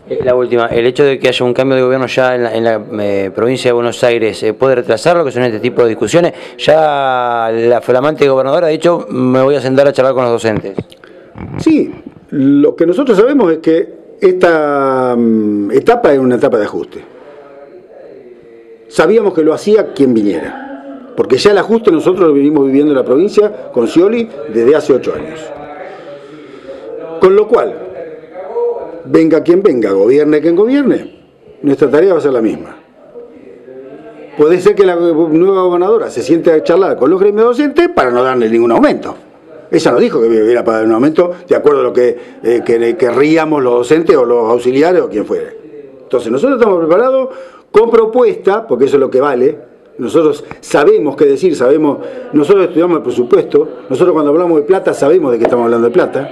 La última, el hecho de que haya un cambio de gobierno ya en la provincia de Buenos Aires, ¿puede retrasar lo que son este tipo de discusiones? Ya la flamante gobernadora ha dicho, me voy a sentar a charlar con los docentes. Sí, lo que nosotros sabemos es que esta etapa es una etapa de ajuste. Sabíamos que lo hacía quien viniera, porque ya el ajuste nosotros lo venimos viviendo en la provincia con Scioli desde hace 8 años. Con lo cual, venga quien venga, gobierne quien gobierne, nuestra tarea va a ser la misma. Puede ser que la nueva gobernadora se siente a charlar con los gremios docentes para no darle ningún aumento. Ella no dijo que era para dar un aumento de acuerdo a lo que querríamos los docentes o los auxiliares o quien fuere. Entonces nosotros estamos preparados con propuesta, porque eso es lo que vale. Nosotros sabemos qué decir, nosotros estudiamos el presupuesto, nosotros cuando hablamos de plata sabemos de qué estamos hablando de plata.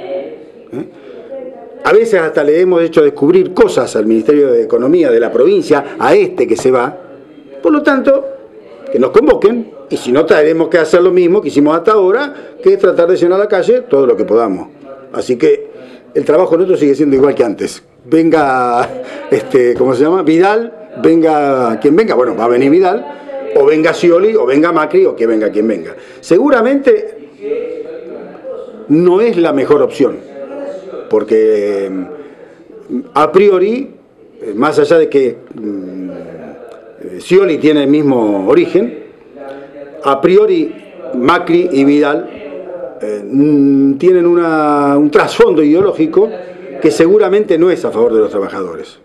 A veces hasta le hemos hecho descubrir cosas al Ministerio de Economía de la provincia, a este que se va. Por lo tanto, que nos convoquen, y si no, tendremos que hacer lo mismo que hicimos hasta ahora, que es tratar de llenar la calle todo lo que podamos. Así que el trabajo nuestro sigue siendo igual que antes. Venga, ¿cómo se llama? Vidal, venga quien venga, bueno, va a venir Vidal, o venga Scioli, o venga Macri, o que venga quien venga. Seguramente no es la mejor opción, porque a priori, más allá de que Scioli tiene el mismo origen, a priori Macri y Vidal tienen un trasfondo ideológico que seguramente no es a favor de los trabajadores.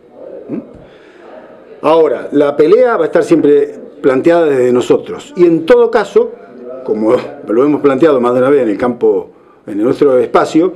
Ahora, la pelea va a estar siempre planteada desde nosotros, y en todo caso, como lo hemos planteado más de una vez en el campo, en nuestro espacio,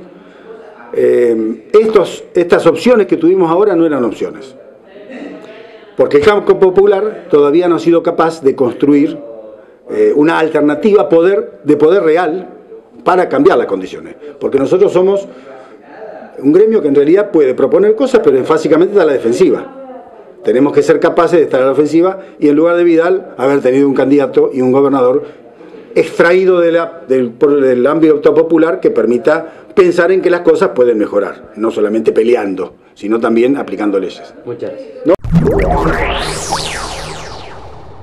estas opciones que tuvimos ahora no eran opciones, porque el campo popular todavía no ha sido capaz de construir una alternativa de poder real para cambiar las condiciones, porque nosotros somos un gremio que en realidad puede proponer cosas, pero básicamente está a la defensiva. Tenemos que ser capaces de estar a la ofensiva y en lugar de Vidal haber tenido un candidato y un gobernador extraído del ámbito popular que permita pensar en que las cosas pueden mejorar, no solamente peleando, sino también aplicando leyes. Muchas gracias. ¿No?